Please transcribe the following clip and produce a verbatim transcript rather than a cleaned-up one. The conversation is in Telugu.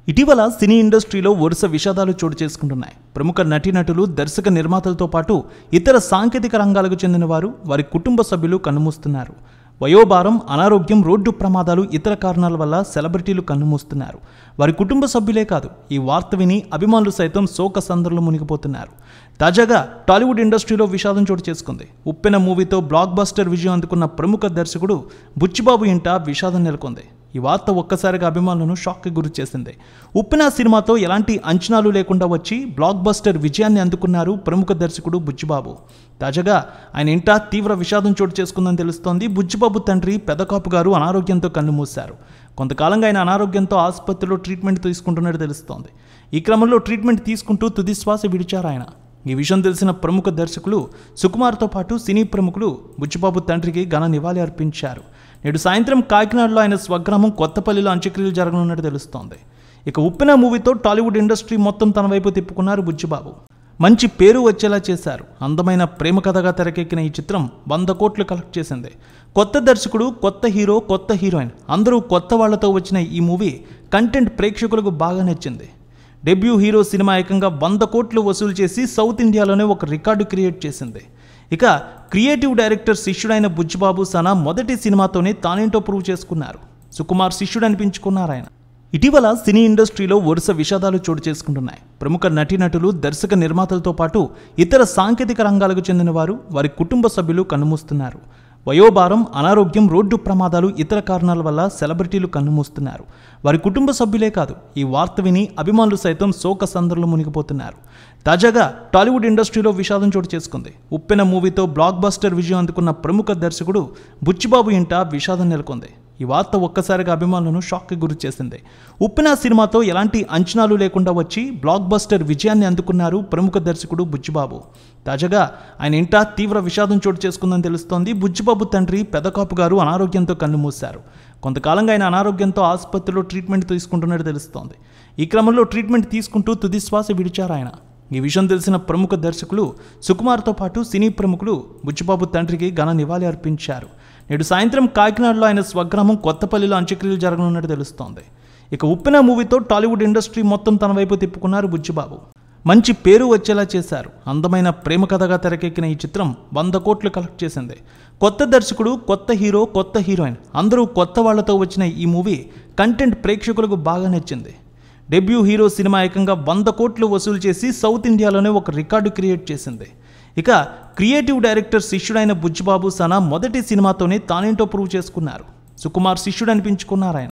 ఇటీవల సినీ ఇండస్ట్రీలో వరుస విషాదాలు చోటు చేసుకుంటున్నాయి. ప్రముఖ నటీనటులు, దర్శక నిర్మాతలతో పాటు ఇతర సాంకేతిక రంగాలకు చెందిన వారు, వారి కుటుంబ సభ్యులు కన్నుమూస్తున్నారు. వయోభారం, అనారోగ్యం, రోడ్డు ప్రమాదాలు, ఇతర కారణాల వల్ల సెలబ్రిటీలు కన్నుమూస్తున్నారు. వారి కుటుంబ సభ్యులే కాదు, ఈ వార్త విని అభిమానులు సైతం శోక సందర్లో మునిగిపోతున్నారు. తాజాగా టాలీవుడ్ ఇండస్ట్రీలో విషాదం చోటు చేసుకుంది. ఉప్పెన మూవీతో బ్లాక్ బస్టర్ విజయం అందుకున్న ప్రముఖ దర్శకుడు బుచ్చిబాబు ఇంట విషాదం నెలకొంది. ఈ వార్త ఒక్కసారిగా అభిమానులను షాక్కి గురి చేసింది. ఉప్పెన సినిమాతో ఎలాంటి అంచనాలు లేకుండా వచ్చి బ్లాక్ బస్టర్ విజయాన్ని అందుకున్నారు ప్రముఖ దర్శకుడు బుచ్చిబాబు. తాజాగా ఆయన ఇంట తీవ్ర విషాదం చోటు చేసుకుందని తెలుస్తోంది. బుచ్చిబాబు తండ్రి పెదకాపు గారు అనారోగ్యంతో కన్నుమూశారు. కొంతకాలంగా ఆయన అనారోగ్యంతో ఆసుపత్రిలో ట్రీట్మెంట్ తీసుకుంటున్నట్టు తెలుస్తోంది. ఈ క్రమంలో ట్రీట్మెంట్ తీసుకుంటూ తుది శ్వాస విడిచారు ఆయన. ఈ విషయం తెలిసిన ప్రముఖ దర్శకులు సుకుమార్తో పాటు సినీ ప్రముఖులు బుచ్చిబాబు తండ్రికి ఘన నివాళి అర్పించారు. నేడు సాయంత్రం కాకినాడలో ఆయన స్వగ్రామం కొత్తపల్లిలో అంత్యక్రియలు జరగనున్నట్టు తెలుస్తోంది. ఇక ఉప్పెన మూవీతో టాలీవుడ్ ఇండస్ట్రీ మొత్తం తన వైపు తిప్పుకున్నారు బుచ్చిబాబు. మంచి పేరు వచ్చేలా చేశారు. అందమైన ప్రేమ కథగా తెరకెక్కిన ఈ చిత్రం వంద కోట్లు కలెక్ట్ చేసింది. కొత్త దర్శకుడు, కొత్త హీరో, కొత్త హీరోయిన్, అందరూ కొత్త వాళ్లతో వచ్చిన ఈ మూవీ కంటెంట్ ప్రేక్షకులకు బాగా నచ్చింది. డెబ్యూ హీరో సినిమా ఏకంగా వంద కోట్లు వసూలు చేసి సౌత్ ఇండియాలోనే ఒక రికార్డు క్రియేట్ చేసింది. ఇక క్రియేటివ్ డైరెక్టర్ శిష్యుడైన బుచ్చిబాబు సనా మొదటి సినిమాతోనే తానేంటో ప్రూవ్ చేసుకున్నారు. సుకుమార్ శిష్యుడు అనిపించుకున్నారు ఆయన. ఇటీవల సినీ ఇండస్ట్రీలో వరుస విషాదాలు చోటు చేసుకుంటున్నాయి. ప్రముఖ నటీనటులు, దర్శక నిర్మాతలతో పాటు ఇతర సాంకేతిక రంగాలకు చెందిన వారు, వారి కుటుంబ సభ్యులు కన్నుమూస్తున్నారు. వయోభారం, అనారోగ్యం, రోడ్డు ప్రమాదాలు, ఇతర కారణాల వల్ల సెలబ్రిటీలు కన్నుమూస్తున్నారు. వారి కుటుంబ సభ్యులే కాదు, ఈ వార్త విని అభిమానులు సైతం శోక సందర్లో మునిగిపోతున్నారు. తాజాగా టాలీవుడ్ ఇండస్ట్రీలో విషాదం చోటు చేసుకుంది. ఉప్పెన మూవీతో బ్లాక్ బస్టర్ విజయం అందుకున్న ప్రముఖ దర్శకుడు బుచ్చిబాబు ఇంట విషాదం నెలకొంది. ఈ వార్త ఒక్కసారిగా అభిమానులను షాక్కి గురి చేసింది. ఉప్పెన సినిమాతో ఎలాంటి అంచనాలు లేకుండా వచ్చి బ్లాక్ బస్టర్ విజయాన్ని అందుకున్నారు ప్రముఖ దర్శకుడు బుచ్చిబాబు. తాజాగా ఆయన ఇంట తీవ్ర విషాదం చోటు చేసుకుందని తెలుస్తోంది. బుచ్చిబాబు తండ్రి పెదకాపు గారు అనారోగ్యంతో కన్నుమూశారు. కొంతకాలంగా ఆయన అనారోగ్యంతో ఆసుపత్రిలో ట్రీట్మెంట్ తీసుకుంటున్నట్టు తెలుస్తోంది. ఈ క్రమంలో ట్రీట్మెంట్ తీసుకుంటూ తుది శ్వాస విడిచారు ఆయన. ఈ విషయం తెలిసిన ప్రముఖ దర్శకులు సుకుమార్తో పాటు సినీ ప్రముఖులు బుచ్చిబాబు తండ్రికి ఘన నివాళి అర్పించారు. నేడు సాయంత్రం కాకినాడలో ఆయన స్వగ్రామం కొత్తపల్లిలో అంత్యక్రియలు జరగనున్నట్టు తెలుస్తోంది. ఇక ఉప్పెన మూవీతో టాలీవుడ్ ఇండస్ట్రీ మొత్తం తన వైపు తిప్పుకున్నారు బుచ్చిబాబు. మంచి పేరు వచ్చేలా చేశారు. అందమైన ప్రేమ కథగా తెరకెక్కిన ఈ చిత్రం వంద కోట్లు కలెక్ట్ చేసింది. కొత్త దర్శకుడు, కొత్త హీరో, కొత్త హీరోయిన్, అందరూ కొత్త వాళ్లతో వచ్చిన ఈ మూవీ కంటెంట్ ప్రేక్షకులకు బాగా నచ్చింది. డెబ్యూ హీరో సినిమా ఏకంగా వంద కోట్లు వసూలు చేసి సౌత్ ఇండియాలోనే ఒక రికార్డు క్రియేట్ చేసింది. ఇక క్రియేటివ్ డైరెక్టర్ శిష్యుడైన బుచ్చిబాబు సనా మొదటి సినిమాతోనే తానేంటో ప్రూవ్ చేసుకున్నారు. సుకుమార్ శిష్యుడు అనిపించుకున్నారు ఆయన.